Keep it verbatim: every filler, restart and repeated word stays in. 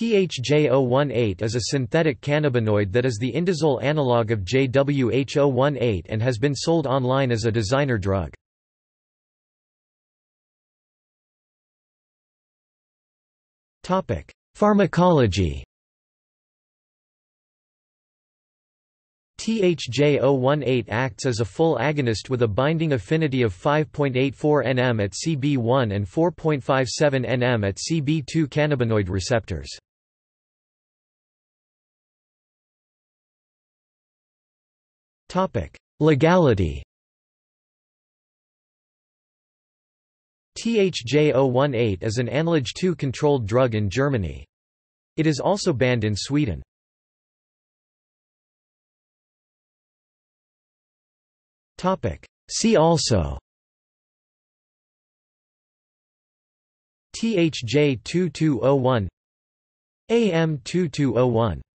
T H J zero eighteen is a synthetic cannabinoid that is the indazole analog of J W H zero eighteen and has been sold online as a designer drug. Pharmacology. T H J zero eighteen acts as a full agonist with a binding affinity of five point eight four nanometers at C B one and four point five seven nanometers at C B two cannabinoid receptors. Legality. T H J zero eighteen is an Anlage two controlled drug in Germany. It is also banned in Sweden. See also T H J twenty-two oh one, A M twenty-two oh one.